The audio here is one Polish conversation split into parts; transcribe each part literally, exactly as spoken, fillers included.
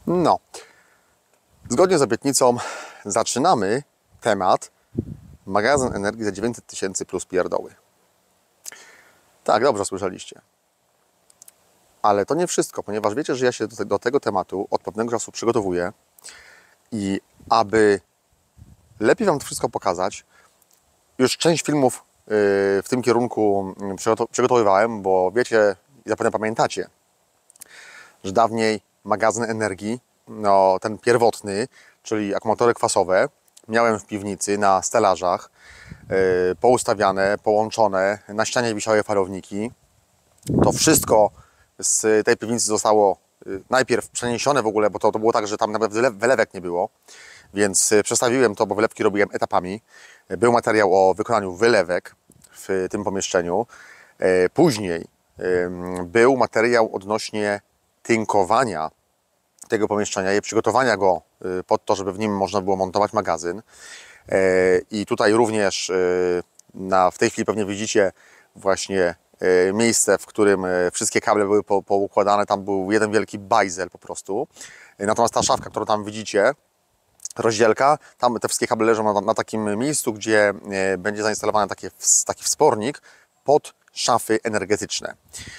No, zgodnie z obietnicą zaczynamy temat magazyn energii za dziewięćset tysięcy plus pierdoły. Tak, dobrze słyszeliście. Ale to nie wszystko, ponieważ wiecie, że ja się do, te, do tego tematu od pewnego czasu przygotowuję i aby lepiej Wam to wszystko pokazać, już część filmów yy, w tym kierunku przygotowywałem, bo wiecie, zapewne pamiętacie, że dawniej magazyn energii, no, ten pierwotny, czyli akumulatory kwasowe, miałem w piwnicy na stelażach, yy, poustawiane, połączone, na ścianie wisiały falowniki. To wszystko z tej piwnicy zostało yy, najpierw przeniesione w ogóle, bo to, to było tak, że tam nawet wylewek nie było, więc yy, przestawiłem to, bo wylewki robiłem etapami. Yy, był materiał o wykonaniu wylewek w tym pomieszczeniu. Yy, później yy, był materiał odnośnie tynkowania tego pomieszczenia i przygotowania go pod to, żeby w nim można było montować magazyn. I tutaj również na, w tej chwili pewnie widzicie właśnie miejsce, w którym wszystkie kable były po, poukładane. Tam był jeden wielki bajzel po prostu. Natomiast ta szafka, którą tam widzicie, rozdzielka, tam te wszystkie kable leżą na, na takim miejscu, gdzie będzie zainstalowany taki, taki wspornik pod szafy energetyczne.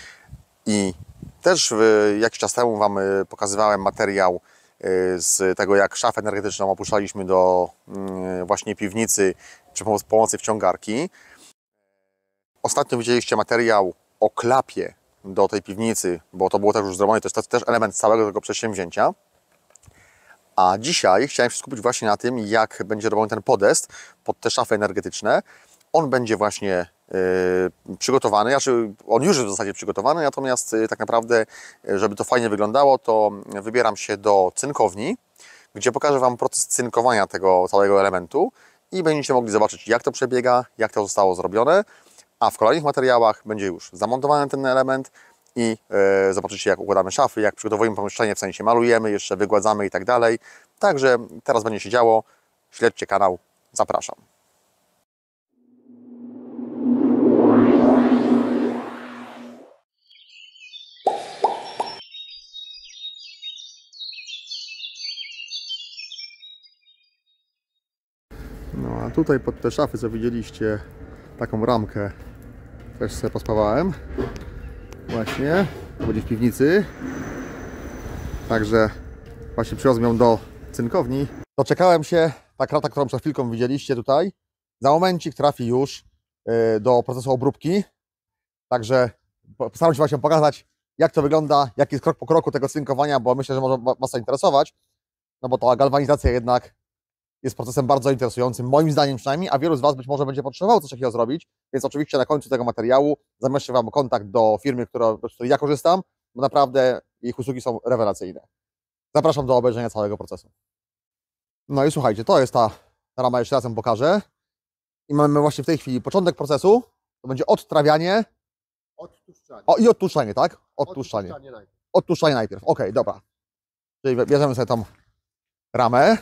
I też jakiś czas temu Wam pokazywałem materiał z tego, jak szafę energetyczną opuszczaliśmy do właśnie piwnicy przy pomocy wciągarki. Ostatnio widzieliście materiał o klapie do tej piwnicy, bo to było też już zrobione, to jest też element całego tego przedsięwzięcia. A dzisiaj chciałem się skupić właśnie na tym, jak będzie robiony ten podest pod te szafy energetyczne. On będzie właśnie Yy, przygotowany, znaczy on już jest w zasadzie przygotowany, natomiast yy, tak naprawdę, yy, żeby to fajnie wyglądało, to wybieram się do cynkowni, gdzie pokażę Wam proces cynkowania tego całego elementu i będziecie mogli zobaczyć, jak to przebiega, jak to zostało zrobione, a w kolejnych materiałach będzie już zamontowany ten element i yy, zobaczycie, jak układamy szafy, jak przygotowujemy pomieszczenie, w sensie malujemy, jeszcze wygładzamy i tak dalej. Także teraz będzie się działo, śledźcie kanał, zapraszam. No a tutaj pod te szafy, co widzieliście, taką ramkę też sobie pospawałem. Właśnie, to będzie w piwnicy. Także właśnie przywiozłem ją do cynkowni. Doczekałem się, ta krata, którą przed chwilką widzieliście tutaj, za momencik trafi już do procesu obróbki. Także postaram się właśnie pokazać, jak to wygląda, jaki jest krok po kroku tego cynkowania, bo myślę, że może Was to interesować. No bo ta galwanizacja jednak jest procesem bardzo interesującym, moim zdaniem przynajmniej, a wielu z Was być może będzie potrzebowało coś takiego zrobić, więc oczywiście na końcu tego materiału zamieszczę Wam kontakt do firmy, która, z której ja korzystam, bo naprawdę ich usługi są rewelacyjne. Zapraszam do obejrzenia całego procesu. No i słuchajcie, to jest ta rama, jeszcze raz ją pokażę. I mamy właśnie w tej chwili początek procesu, to będzie odtrawianie. Odtłuszczanie. O, i odtłuszczanie, tak? Odtłuszczanie. Odtłuszczanie najpierw. Odtłuszczanie najpierw, okej, okay, dobra. Czyli bierzemy sobie tą ramę.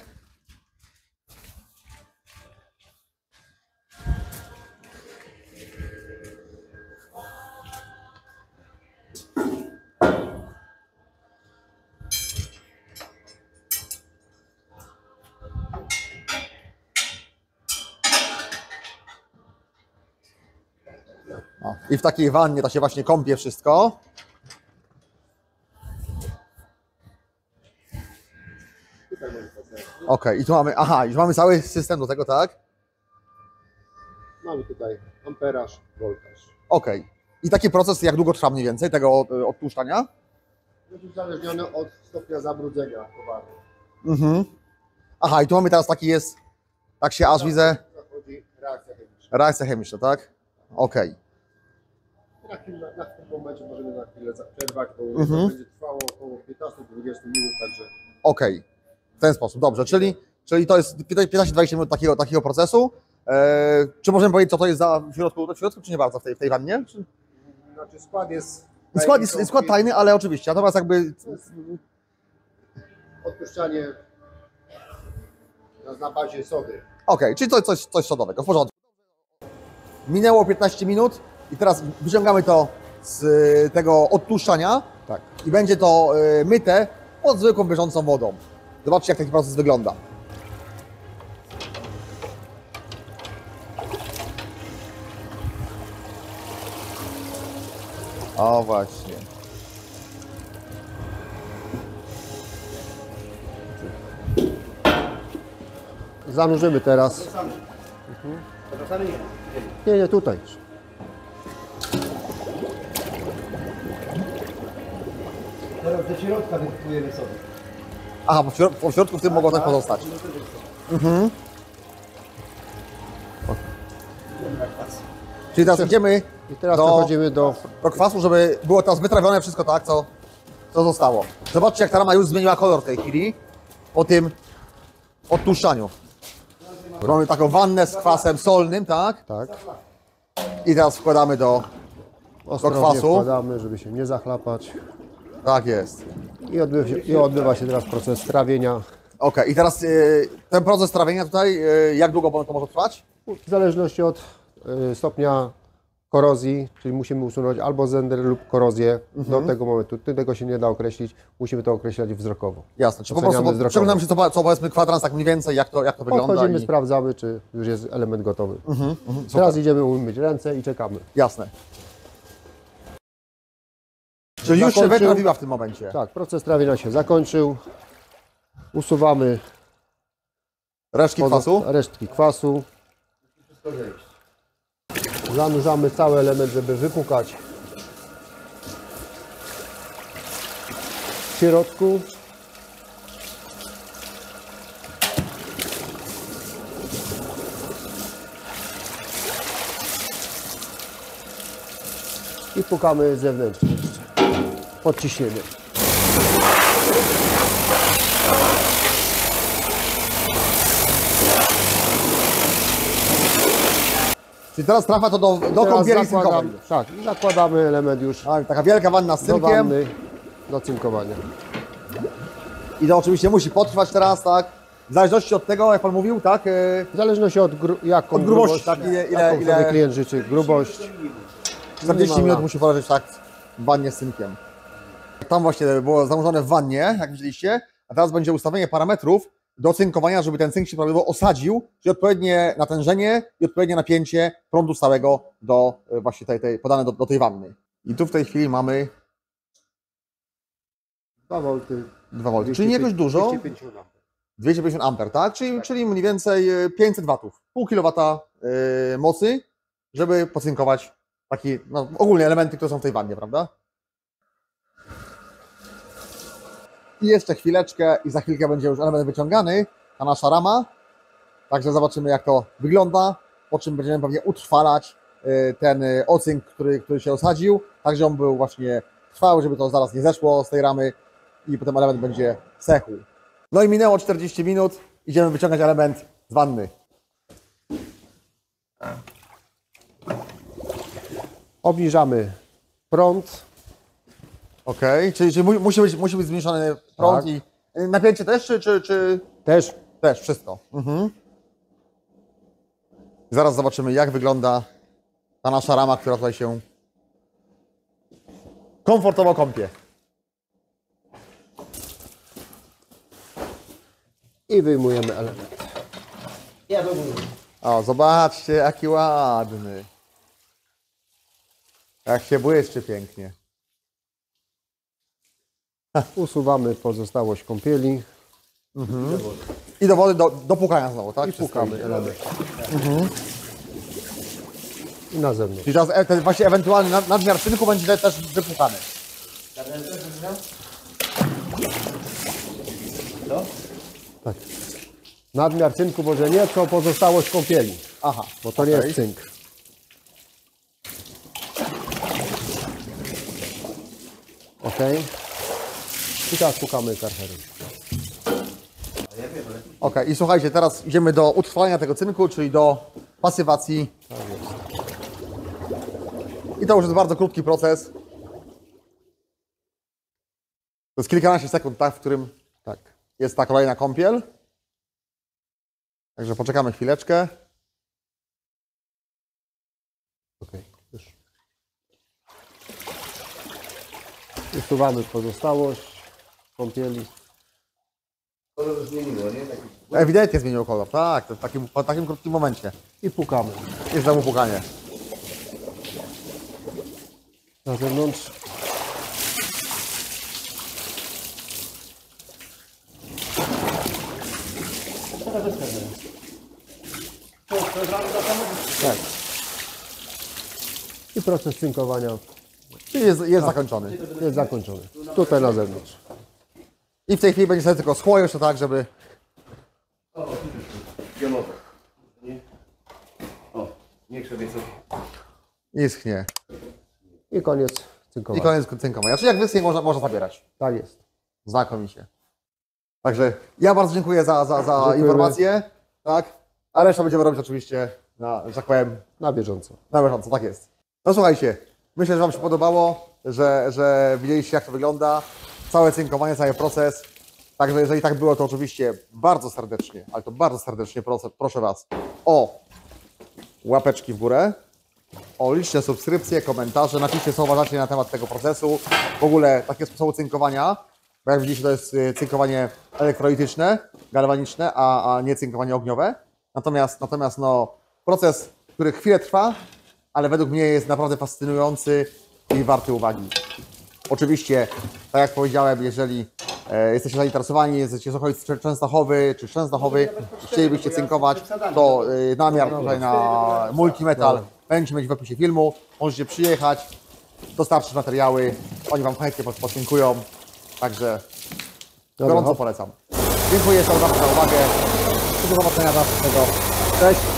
O, i w takiej wannie to się właśnie kąpie wszystko. Okej, okay, i tu mamy, aha, już mamy cały system do tego, tak? Mamy tutaj amperaż, voltaż. Okej. Okay. I taki proces jak długo trwa mniej więcej tego odtłuszczania? Jest uzależniony od stopnia zabrudzenia towaru. Mhm. Aha, i tu mamy teraz taki jest, tak się aż widzę. Zachodzi reakcja chemiczna. Reakcja chemiczna, tak? Okej. Okay. Na, chwilę, na tym momencie możemy na chwilę przerwać, bo mhm. to będzie trwało około piętnaście do dwudziestu minut, także... Okej, okay. W ten sposób, dobrze, czyli, czyli to jest piętnaście do dwudziestu minut takiego, takiego procesu. Eee, czy możemy powiedzieć, co to jest za w środku, w środku czy nie bardzo w tej, w tej wannie? Czy... Znaczy skład jest... Skład jest skład tajny, ale oczywiście, natomiast jakby... Odpuszczanie na, na bazie sody. Okej, okay, czyli to coś, coś sodowego, w porządku. Minęło piętnaście minut i teraz wyciągamy to z tego odtłuszczania. Tak. I będzie to myte pod zwykłą bieżącą wodą. Zobaczcie, jak taki proces wygląda. O właśnie. Zanurzymy teraz. Nie, nie, tutaj. Teraz do środka wypłujemy sobie. Aha, bo w środku, w środku w tym mogło tak pozostać. Mhm. Czyli teraz idziemy I teraz do, przechodzimy do... do kwasu, żeby było teraz wytrawione wszystko tak, co, co zostało. Zobaczcie, jak ta rama już zmieniła kolor w tej chwili po tym odtłuszczaniu. Mamy taką wannę z kwasem solnym, tak? Tak. I teraz wkładamy do, do Ostrożnie kwasu. wkładamy, żeby się nie zachlapać. Tak jest. I odbywa się, i odbywa się teraz proces trawienia. Ok, i teraz y, ten proces trawienia tutaj, y, jak długo to może trwać? W zależności od y, stopnia korozji, czyli musimy usunąć albo zęder lub korozję. Do tego momentu. Tego się nie da określić. Musimy to określać wzrokowo. Jasne, czy po Oceniamy prostu wzrokowo. przeglądamy się co, co powiedzmy kwadrans, tak mniej więcej, jak to, jak to wygląda. Podchodzimy, I... sprawdzamy, czy już jest element gotowy. Mhm, Teraz idziemy umyć ręce i czekamy. Jasne. Czyli już się Zakończył. wytrawiła w tym momencie. Tak, proces trawienia się zakończył. Usuwamy Resztki kwasu. resztki kwasu. Zanurzamy cały element, żeby wypukać w środku. I pukamy zewnętrznie jeszcze. Pod ciśnieniem. Czyli teraz trafia to do, do Teraz kąpieli zakładam, cynkowej. tak, i zakładamy element już Tak, taka wielka wanna z do cynkiem. wanny, do cynkowania. I to oczywiście musi potrwać teraz, tak? W zależności od tego, jak Pan mówił, tak? Yy, W zależności od gru, jaką Od grubości, grubość, tak, ile- ile- jaką ile- sobie klient życzy, grubość. czterdzieści Minimalna. minut musi poleżeć tak w wannie z cynkiem. Tam właśnie było zanurzone w wannie, jak widzieliście, a teraz będzie ustawienie parametrów do cynkowania, żeby ten cynk się prawidłowo osadził, czyli odpowiednie natężenie i odpowiednie napięcie prądu stałego do y, właśnie tej, tej podane do, do tej wanny. I tu w tej chwili mamy dwa wolty. dwa wolty, czyli nie jakoś dużo, dwieście pięćdziesiąt amperów. dwieście pięćdziesiąt amperów, tak? Czyli, czyli mniej więcej y, pięćset watów, pół kilowata y, mocy, żeby pocynkować taki, no ogólnie elementy, które są w tej wannie, prawda? I jeszcze chwileczkę i za chwilkę będzie już element wyciągany, ta nasza rama. Także zobaczymy, jak to wygląda, po czym będziemy pewnie utrwalać y, ten y, ocynk, który, który się osadził, tak żeby on był właśnie trwały, żeby to zaraz nie zeszło z tej ramy i potem element będzie sechł. No i minęło czterdzieści minut, idziemy wyciągać element z wanny. Obniżamy prąd. Ok, czyli, czyli mu- musi, być, musi być zmniejszony prąd Tak. i y, napięcie też, czy, czy, czy Też też wszystko? Mhm. Zaraz zobaczymy, jak wygląda ta nasza rama, która tutaj się komfortowo kąpie. i wyjmujemy element. O, zobaczcie, jaki ładny. Jak się błyszczy pięknie. Usuwamy pozostałość kąpieli I do wody, do, do pukania znowu, tak? i Wszystko pukamy idzie. element. I na zewnątrz. Czyli teraz e, ten właśnie ewentualny nad- nadmiar cynku będzie też wypukany. Tak. Nadmiar cynku może nie, to pozostałość kąpieli, Aha, bo to nie okej. jest cynk. Ok. I teraz pukamy karcherem. Ok, i słuchajcie, teraz idziemy do utrwalenia tego cynku, czyli do pasywacji. Tak jest. I to już jest bardzo krótki proces. To jest kilkanaście sekund, tak, w którym Tak. jest ta kolejna kąpiel. Także poczekamy chwileczkę. Ok. Już. Usuwamy pozostałość. kąpieli. Kolor zmieniło, nie? Taki... Ewidentnie zmienił kolor, tak, to w takim, w takim krótkim momencie. I pukamy Jest znowu pukanie. na zewnątrz. Tak. I proces cynkowania Czyli jest, jest zakończony. jest zakończony. Tutaj na zewnątrz. I w tej chwili będzie sobie tylko schło jeszcze tak, żeby... Pionowo. Nie? O, niech sobie co. nie schnie. I koniec I cynkowania. koniec cynkowania. Czyli jak wyschnie, można, można zabierać. Tak jest. Znakomicie. Także ja bardzo dziękuję za, za, za Dziękujemy. informację. Tak? A resztę będziemy robić oczywiście, na, że tak powiem, Na bieżąco. na bieżąco. Tak jest. No słuchajcie, myślę, że Wam się podobało, że, że widzieliście, jak to wygląda. Całe cynkowanie, cały proces. Także jeżeli tak było, to oczywiście bardzo serdecznie, ale to bardzo serdecznie proszę, proszę Was o łapeczki w górę, o liczne subskrypcje, komentarze, napiszcie, co uważacie na temat tego procesu. W ogóle takie sposoby cynkowania, bo jak widzicie, to jest y, cynkowanie elektrolityczne, galwaniczne, a, a nie cynkowanie ogniowe. Natomiast, natomiast no, proces, który chwilę trwa, ale według mnie jest naprawdę fascynujący i warty uwagi. Oczywiście, tak jak powiedziałem, jeżeli e, jesteście zainteresowani, jesteście z okolic Czę- Częstochowy czy Częstochowy, chcielibyście cynkować, to e, namiar tutaj na Multimetal będzie mieć w opisie filmu. Możecie przyjechać, dostarczyć materiały, oni Wam chętnie pod- podziękują. Także gorąco polecam. Dziękuję bardzo za uwagę. Do zobaczenia do następnego. Cześć!